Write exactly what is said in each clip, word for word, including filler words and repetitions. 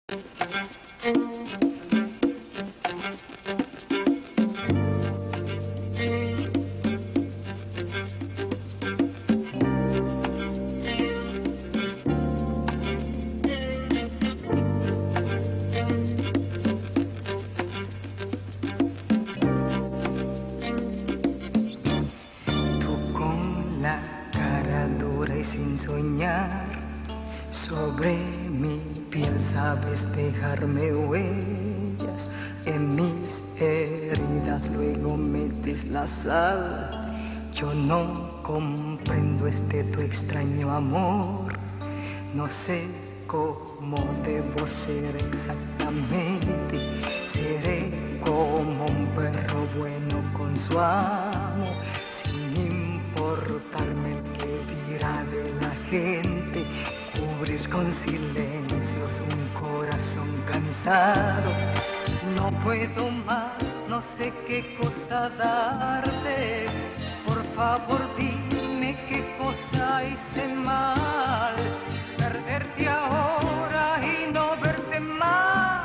Sin soñar, sobre mi piel sabes dejarme huellas, en mis heridas luego metes la sal. Yo no comprendo este tu extraño amor, no sé cómo debo ser exactamente. Seré como un perro bueno con su amo, sin importarme el que dirá de la gente. Cubres con silencios un corazón cansado. No puedo más, no sé qué cosa darte. Por favor dime qué cosa hice mal. Perderte ahora y no verte más.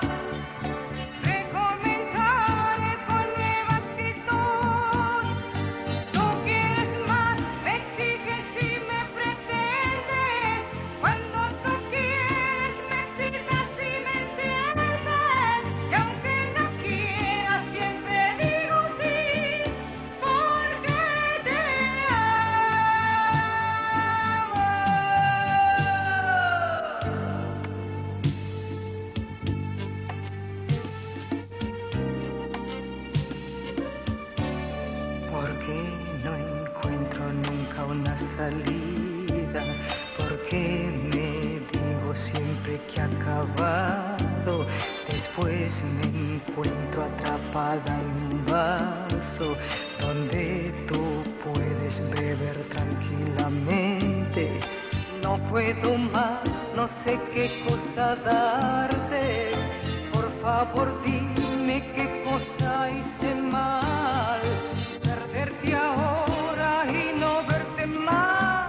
Porque no encuentro nunca una salida, porque me digo siempre que ha acabado. Después me encuentro atrapada en un vaso donde tú puedes beber tranquilamente. No puedo más, no sé qué cosa darte. Por favor dime qué cosa hice mal. Perderte ahora y no verte más.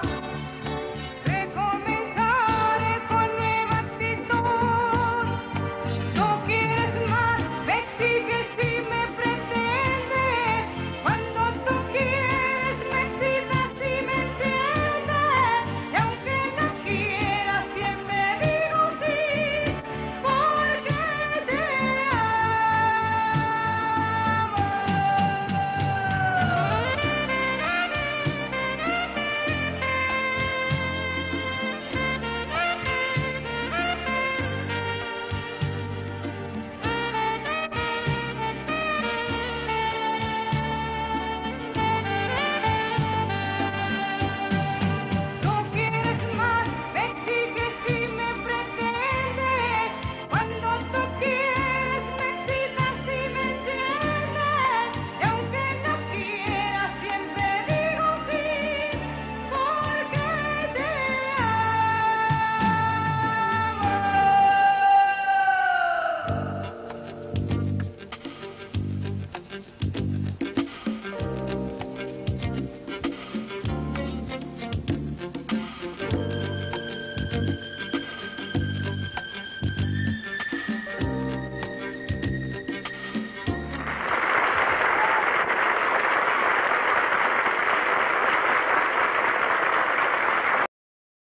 Recomenzaré con nueva actitud. No quieres más, me exiges y me pretendes. Cuando tú quieres, me excitas y me enciendes. Y aunque no quieras, siempre digo sí, porque te